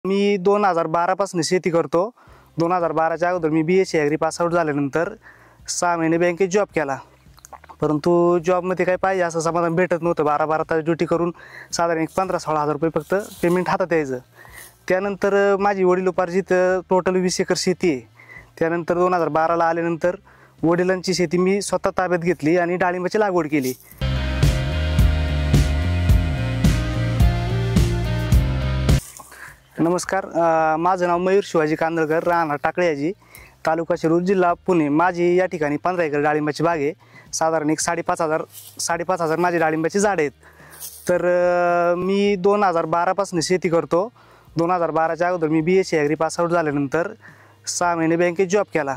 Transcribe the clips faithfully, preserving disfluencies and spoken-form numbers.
मी दोन हजार बारापासून शेती करतो. दोन हजार बाराच्या अगोदर मी B S C agri pass out झाल्यानंतर सहा महिने बँकेत जॉब केला. परंतु जॉबमध्ये काही पाहिजे असं समाधान भेटत नव्हतं. बारा बारा तास ड्युटी करून साधारण एक पंधरा सोळा हजार रुपये फक्त पेमेंट हातात यायचं. त्यानंतर माझी वडिलोपार्जित टोटल वीस एकर शेती आहे. त्यानंतर दोन हजार बाराला आल्यानंतर वडिलांची शेती मी स्वतः ताब्यात घेतली आणि डाळिंबाची लागवड केली. नमस्कार, माझं नाव मयूर शिवाजी कांदळकर, राहणार टाकळियाजी, तालुका शिरूर, जिल्हा पुणे. माझी या ठिकाणी पंधरा एकर डाळिंबाची बाग आहे. साधारण एक साडेपाच हजार साडेपाच हजार माझी डाळिंबाची झाडे आहेत. तर मी दोन हजार बारापासून शेती करतो. दोन हजार बाराच्या अगोदर मी B S C agri pass out झाल्यानंतर सहा महिने बँकेत जॉब केला.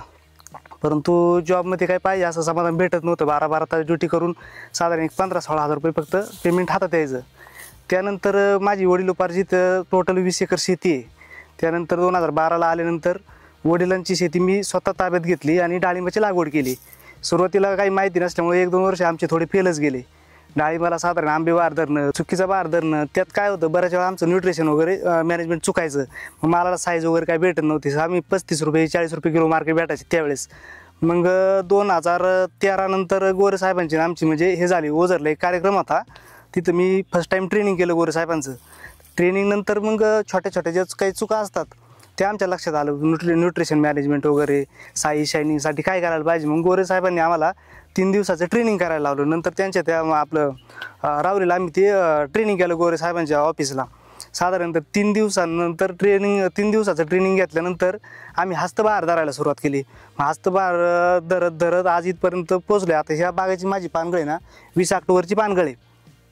परंतु जॉबमध्ये काही पाहिजे असं समाधान भेटत नव्हतं. बारा बारा तास ड्युटी करून साधारण एक पंधरा सोळा हजार रुपये फक्त पेमेंट हातात यायचं. त्यानंतर माझी वडिलोपार्जित टोटल वीस एकर शेती आहे. त्यानंतर दोन हजार बाराला आल्यानंतर वडिलांची शेती मी स्वतः ताब्यात घेतली आणि डाळिंबाची लागवड केली. सुरुवातीला काही माहिती नसल्यामुळे एक दोन वर्ष आमचे थोडे फेलच गेले. डाळिंबाला साधारण आंबे बार धरणं, चुकीचा बार धरणं, त्यात काय होतं, बऱ्याच वेळा आमचं न्यूट्रिशन वगैरे मॅनेजमेंट चुकायचं. मग मालाला साईज वगैरे काय भेटत नव्हती. आम्ही पस्तीस रुपये चाळीस रुपये किलो मार्केट भेटायचे त्यावेळेस. मग दोन हजार तेरा नंतर गोरे साहेबांची आमची म्हणजे हे झाली, ओझरला एक कार्यक्रम होता. तिथं मी फर्स्ट टाईम ट्रेनिंग केलं गोरे साहेबांचं. ट्रेनिंग नंतर मग छोट्या छोट्या ज्या काही चुका असतात त्या आमच्या लक्षात आलं. न्यूट्रि न्यूट्रिशन मॅनेजमेंट वगैरे, साई शायनिंगसाठी काय करायला पाहिजे. मग गोरे साहेबांनी आम्हाला तीन दिवसाचं ट्रेनिंग करायला लावलं. नंतर त्यांच्या त्या आपलं रावरीला आम्ही ते ट्रेनिंग केलं गोरे साहेबांच्या ऑफिसला. साधारणतः तीन दिवसानंतर ट्रेनिंग तीन दिवसाचं ट्रेनिंग घेतल्यानंतर आम्ही हस्तबहार धरायला सुरुवात केली. हस्तबहार धरत धरत आज इथपर्यंत पोचलो. आता ह्या बागेची माझी पानगळ आहे ना, वीस ऑक्टोबरची पानगळ आहे.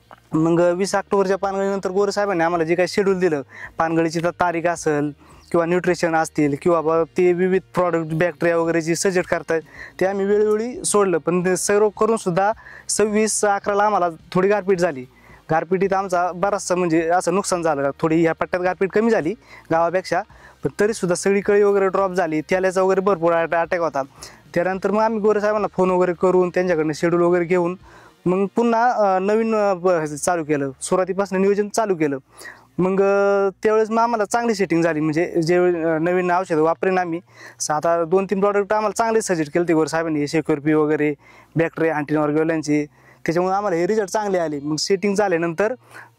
मग वीस ऑक्टोबरच्या पानगळीनंतर गोरे साहेबांनी आम्हाला जे काही शेड्यूल दिलं, पानगळीची तर तारीख असेल किंवा न्यूट्रिशन असतील किंवा बा ते विविध प्रॉडक्ट बॅक्टेरिया वगैरे जे सजेस्ट करतात ते आम्ही वेळोवेळी सोडलं. पण ते सर्व करूनसुद्धा सव्वीस अकराला आम्हाला थोडी गारपीट झाली. गारपिटीत आमचा बराचसा म्हणजे असं नुकसान झालं. थोडी ह्या पट्ट्यात गारपीट कमी झाली गावापेक्षा, पण तरीसुद्धा सगळी कळी वगैरे ड्रॉप झाली. त्याल्याचा वगैरे भरपूर अटॅक होता. त्यानंतर मग आम्ही गोरे साहेबांना फोन वगैरे करून त्यांच्याकडनं शेड्यूल वगैरे घेऊन मग पुन्हा नवीन चालू केलं. सुरुवातीपासून नियोजन चालू केलं. मग त्यावेळेस मग आम्हाला चांगली सेटिंग झाली. म्हणजे जे नवीन औषधं वापरेन आम्ही आता दोन तीन प्रॉडक्ट आम्हाला चांगले सजेस्ट केले ते गोरे साहेबांनी, शेक्युरपी वगैरे, बॅक्टेरिया अँटीनॉर्गोल्यांचे. त्याच्यामुळे आम्हाला हे रिझल्ट चांगले आले. मग सेटिंग झाल्यानंतर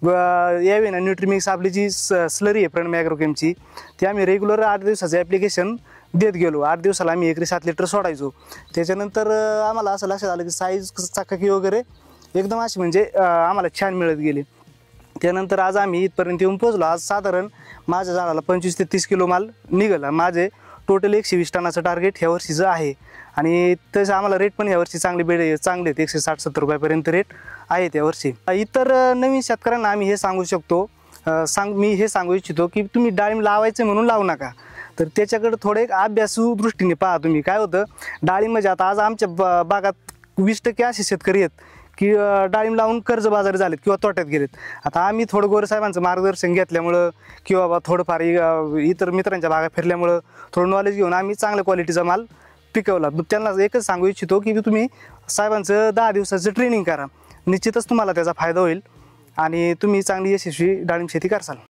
यावे ना न्यूट्रीमिक्स आपली जी स्लरी आहे फ्रंट मॅग्रोकेमची, ती आम्ही रेग्युलर आठ दिवसाचं ॲप्लिकेशन देत गेलो. आठ दिवसाला आम्ही एकरी सात लिटर सोडायचो. त्याच्यानंतर आम्हाला असं लक्षात आलं की साईज चाकाकी वगैरे एकदम अशी म्हणजे आम्हाला छान मिळत गेली. त्यानंतर आज आम्ही इथपर्यंत येऊन पोचलो. आज साधारण माझ्या झाडाला पंचवीस ते तीस किलो माल निघाला. माझे टोटल एकशे वीस टनाचं टार्गेट ह्या वर्षीचं आहे. आणि तसं आम्हाला रेट पण यावर्षी चांगले बेड चांगले आहेत. एकशे साठ सत्तर रुपयापर्यंत रेट आहेत यावर्षी. इतर नवीन शेतकऱ्यांना आम्ही हे सांगू शकतो सांग मी हे सांगू इच्छितो की तुम्ही डाळिंब लावायचं म्हणून लावू नका. तर त्याच्याकडे थोडे एक अभ्यासू दृष्टीने पहा तुम्ही. काय होतं, डाळिंब म्हणजे आता आज आमच्या बा बागात वीस टक्के असे शेतकरी आहेत की डाळिंब लावून कर्जबाजारी झालेत किंवा तोट्यात गेलेत. आता आम्ही थोडं गोरे साहेबांचं मार्गदर्शन घेतल्यामुळं किंवा बा थोडंफार इतर मित्रांच्या बागा फिरल्यामुळं थोडं नॉलेज घेऊन आम्ही चांगल्या क्वालिटीचा माल पिकवला. त्यांना एकच सांगू इच्छितो की तुम्ही साहेबांचं दहा दिवसाचं ट्रेनिंग करा. निश्चितच तुम्हाला त्याचा फायदा होईल आणि तुम्ही चांगली यशस्वी डाळिंब शेती करसाल.